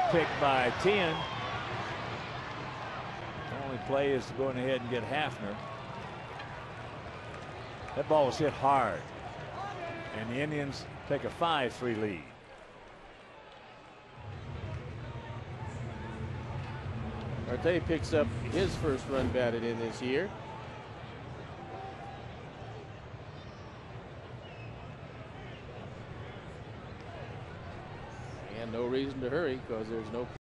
pick by Teahen. Only play is going ahead and get Hafner. That ball was hit hard, and the Indians take a 5-3 lead. Marte picks up his first run batted in this year. And no reason to hurry because there's no